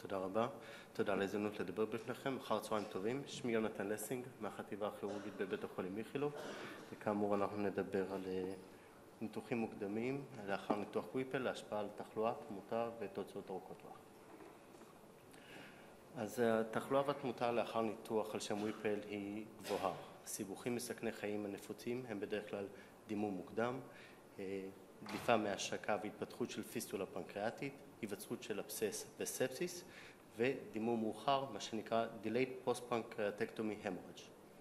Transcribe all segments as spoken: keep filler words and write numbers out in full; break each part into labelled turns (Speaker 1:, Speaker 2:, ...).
Speaker 1: תודה רבה. תודה על ההזדמנות לדבר בפניכם. אחר צהריים טובים. שמי יונתן לסינג מהחטיבה הכירורגית בבית החולים איכילוב. וכאמור אנחנו נדבר על ניתוחים מוקדמים לאחר ניתוח וויפל, להשפעה על תחלואה, תמותה ותוצאות ארוכות טווח. אז התחלואה והתמותה לאחר ניתוח על שם וויפל היא גבוהה. הסיבוכים מסכני חיים הנפוצים הם בדרך כלל דימום מוקדם, דליפה מהשקה והתפתחות של פיסטולה פנקריאטית, היווצרות של אבסס וספסיס, ודימום מאוחר, מה שנקרא delayed post-pancreatectomy hemorrhage.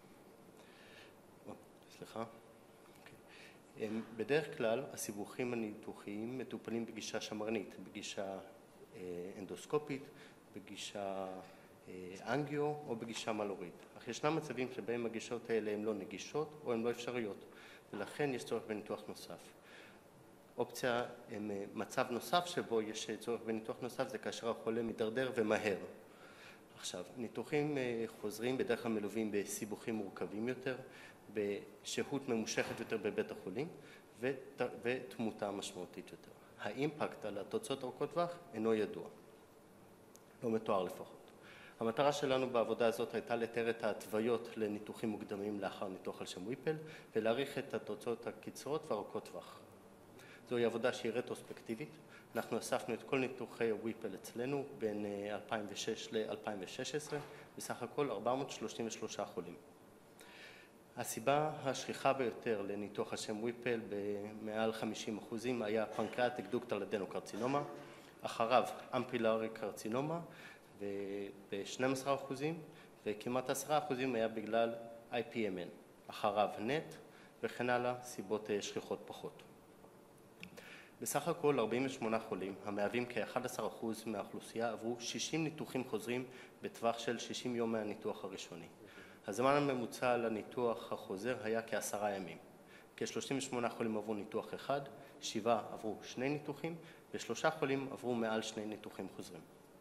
Speaker 1: סליחה. Okay. בדרך כלל הסיבוכים הניתוחיים מטופלים בגישה שמרנית, בגישה אנדוסקופית, בגישה אנגיו או בגישה מלורית. אך ישנם מצבים שבהם הגישות האלה הן לא נגישות או הן לא אפשריות, ולכן יש צורך בניתוח נוסף. אופציה, מצב נוסף שבו יש צורך בניתוח נוסף זה כאשר החולה מתדרדר ומהר. עכשיו, ניתוחים חוזרים בדרך כלל מלווים בסיבוכים מורכבים יותר, בשהות ממושכת יותר בבית החולים ותמותה משמעותית יותר. האימפקט על התוצאות ארוכות טווח אינו ידוע, לא מתואר לפחות. המטרה שלנו בעבודה הזאת הייתה לתאר את ההתוויות לניתוחים מוקדמים לאחר ניתוח על שם וויפל ולהעריך את התוצאות הקצרות וארוכות טווח. זוהי עבודה שהיא רטרוספקטיבית. אנחנו אספנו את כל ניתוחי הוויפל אצלנו בין אלפיים ושש ל-אלפיים ושש עשרה, בסך הכל ארבע מאות שלושים ושלושה חולים. הסיבה השכיחה ביותר לניתוח על שם וויפל במעל חמישים אחוזים היה פנקריאטיק דוקטל אדנוקרצינומה, אחריו אמפילרי קרצינומה ב-שנים עשר אחוזים, וכמעט עשרה אחוזים היה בגלל איי פי אם אן, אחריו נט וכן הלאה, סיבות שכיחות פחות. בסך הכל ארבעים ושמונה חולים, המהווים כ-אחד עשר אחוז מהאוכלוסייה, עברו שישים ניתוחים חוזרים בטווח של שישים יום מהניתוח הראשוני. הזמן הממוצע לניתוח החוזר היה כעשרה ימים. כ-שלושים ושמונה חולים עברו ניתוח אחד, שבעה עברו שני ניתוחים, ושלושה חולים עברו מעל שני ניתוחים חוזרים.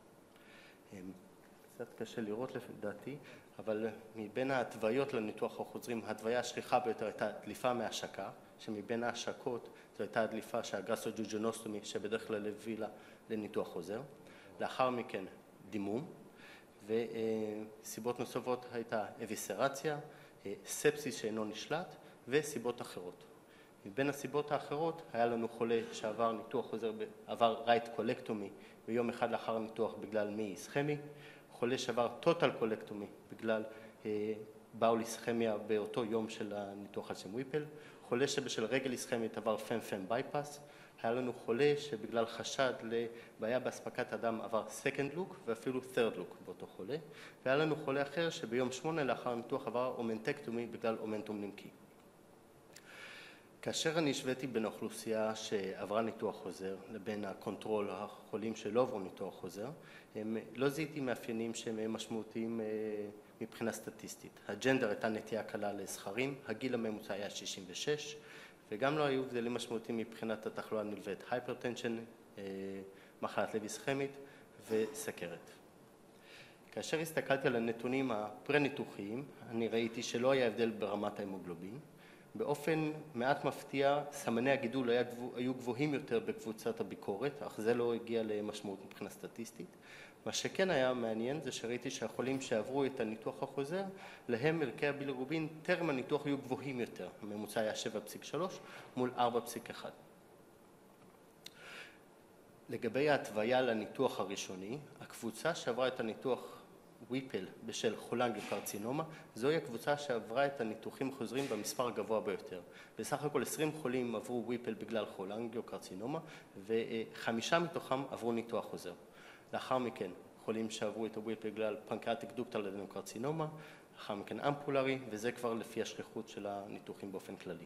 Speaker 1: קצת קשה לראות לדעתי, אבל מבין ההתוויות לניתוח החוזרים, ההתוויה השכיחה ביותר הייתה דליפה מהשקה, שמבין ההשקות זו הייתה הדליפה שהגסטרוג'וג'נוסטומי שבדרך כלל הובילה לניתוח חוזר. לאחר מכן דימום, וסיבות נוספות הייתה אביסרציה, ספסיס שאינו נשלט וסיבות אחרות. מבין הסיבות האחרות היה לנו חולה שעבר ניתוח חוזר, עבר רייט קולקטומי ביום אחד לאחר הניתוח בגלל מי איסכמי, חולה שעבר טוטל קולקטומי בגלל באול איסכמיה באותו יום של הניתוח על שם וויפל, חולה שבשל רגל איסכמית עבר פם-פם בייפס, היה לנו חולה שבגלל חשד לבעיה באספקת הדם עבר second look ואפילו third look באותו חולה, והיה לנו חולה אחר שביום שמונה לאחר הניתוח עבר אומנטקטומי בגלל אומנטום נמקי. כאשר אני השוויתי בין האוכלוסייה שעברה ניתוח חוזר לבין הקונטרול החולים שלא עברו ניתוח חוזר, הם לא זיהיתי מאפיינים שהם משמעותיים מבחינה סטטיסטית. הג'נדר הייתה נטייה קלה לזכרים, הגיל הממוצע היה שישים ושש, וגם לא היו הבדלים משמעותיים מבחינת התחלואה הנלווית, הייפרטנשן, מחלת לב איסכמית וסכרת. כאשר הסתכלתי על הנתונים הפרה-ניתוחיים, אני ראיתי שלא היה הבדל ברמת ההמוגלובין. באופן מעט מפתיע, סמני הגידול היו גבוהים יותר בקבוצת הביקורת, אך זה לא הגיע למשמעות מבחינה סטטיסטית. מה שכן היה מעניין זה שראיתי שהחולים שעברו את הניתוח החוזר, להם ערכי הבילרובין טרם הניתוח היו גבוהים יותר. הממוצע היה שבע נקודה שלוש מול ארבע נקודה אחת. לגבי ההתוויה לניתוח הראשוני, הקבוצה שעברה את הניתוח וויפל בשל חולנגיוקרצינומה, זוהי הקבוצה שעברה את הניתוחים חוזרים במספר הגבוה ביותר. בסך הכל עשרים חולים עברו וויפל בגלל חולנגיוקרצינומה, וחמישה מתוכם עברו ניתוח חוזר. לאחר מכן, חולים שעברו את הוויפל בגלל פנקריאטיק דוקטל אדנוקרצינומה, לאחר מכן אמפולרי, וזה כבר לפי השכיחות של הניתוחים באופן כללי.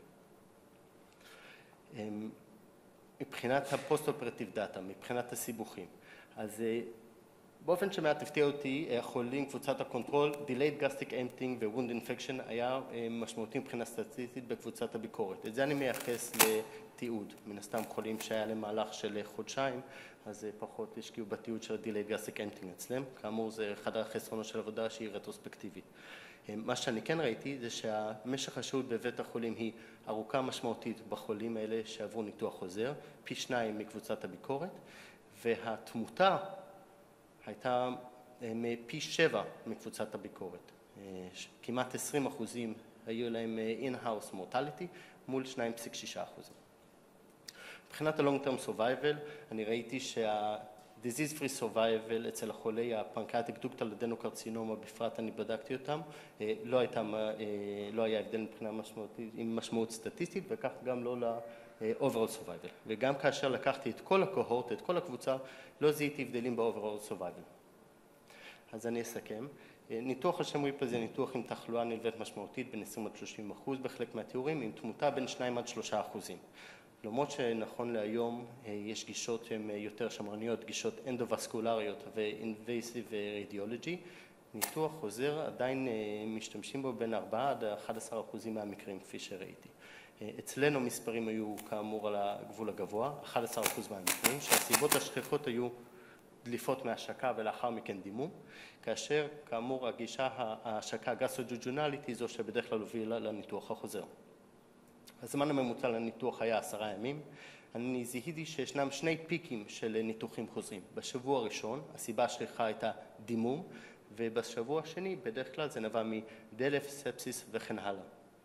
Speaker 1: מבחינת הפוסט-אופרטיב דאטה, מבחינת הסיבוכים, אז באופן שמעט הפתיע אותי, החולים, קבוצת הקונטרול, delayed gastric emptying ו-wound infection היה משמעותי מבחינה סטטיסטית בקבוצת הביקורת. את זה אני מייחס לתיעוד. מן הסתם חולים שהיה למהלך של חודשיים, אז פחות השקיעו בתיעוד של delayed gastric emptying אצלם. כאמור, זה אחד החסרונות של עבודה שהיא רטרוספקטיבית. מה שאני כן ראיתי זה שהמשך השהות בבית החולים היא ארוכה משמעותית בחולים האלה שעברו ניתוח חוזר, פי שניים מקבוצת הביקורת, והתמותה הייתה פי שבע מקבוצת הביקורת. כמעט עשרים אחוזים היו להם in-house mortality מול שניים נקודה שש אחוזים. מבחינת ה-long term survival, אני ראיתי שה-disease free survival אצל החולי הפנקרטիկ דוקטל אדנוקרצינומה, בפרט אני בדקתי אותם, לא, הייתה, לא היה הבדל מבחינה משמעותית, עם משמעות סטטיסטית, וכך גם לא ל-overall survival. וגם כאשר לקחתי את כל הקוהורט, את כל הקבוצה, לא זיהיתי הבדלים ב-overall survival. אז אני אסכם. ניתוח השם ריפה זה ניתוח עם תחלואה נלווית משמעותית בין עשרים עד שלושים אחוז בחלק מהתיאורים, עם תמותה בין שניים עד שלושה אחוזים. למרות שנכון להיום יש גישות שהן יותר שמרניות, גישות אנדו-וסקולריות ו-invasive radiology, ניתוח חוזר עדיין משתמשים בו בין ארבעה עד אחד עשר אחוזים מהמקרים כפי שראיתי. אצלנו מספרים היו כאמור על הגבול הגבוה, אחד עשר אחוז מהמקרים, שהסיבות השכיחות היו דליפות מהשקה ולאחר מכן דימום, כאשר כאמור הגישה ההשקה הגסטרוג'וג'ונלית היא זו שבדרך כלל הובילה לניתוח החוזר. הזמן הממוצע לניתוח היה עשרה ימים. אני זיהיתי שישנם שני פיקים של ניתוחים חוזרים. בשבוע הראשון הסיבה השכיחה הייתה דימום, ובשבוע השני בדרך כלל זה נבע מדלף, ספסיס וכן הלאה.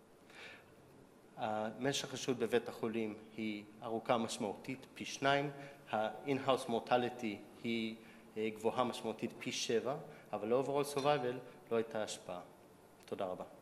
Speaker 1: המשך השהות בבית החולים היא ארוכה משמעותית פי שניים, ה-in-house mortality היא גבוהה משמעותית פי שבע, אבל ל-overall survival לא הייתה השפעה. תודה רבה.